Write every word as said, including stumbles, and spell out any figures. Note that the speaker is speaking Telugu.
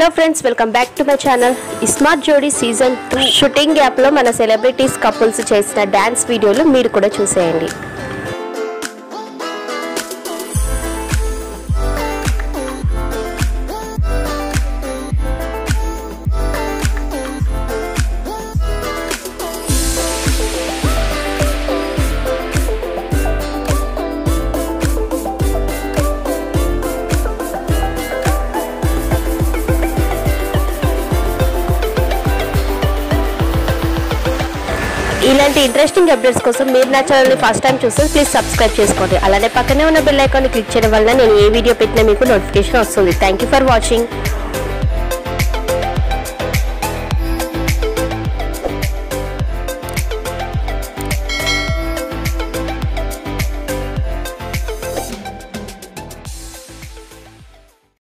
Hello friends, welcome back to my channel. ISmart Jodi season two shooting గ్యాప్లో మన సెలబ్రిటీస్ కపుల్స్ చేసిన డ్యాన్స్ వీడియోలు మీరు కూడా చూసేయండి. ఇలాంటి ఇంట్రెస్టింగ్ అప్డేట్స్ కోసం మీరు నా ఛానల్ని ఫస్ట్ టైం చూస్తే ప్లీజ్ సబ్స్క్రైబ్ చేసుకోండి. అలానే పక్కనే ఉన్న బెల్ ఐకాన్ని క్లిక్ చేయడం వల్ల నేను ఏ వీడియో పెట్టినా మీకు నోటిఫికేషన్ వస్తుంది. Thank you for watching.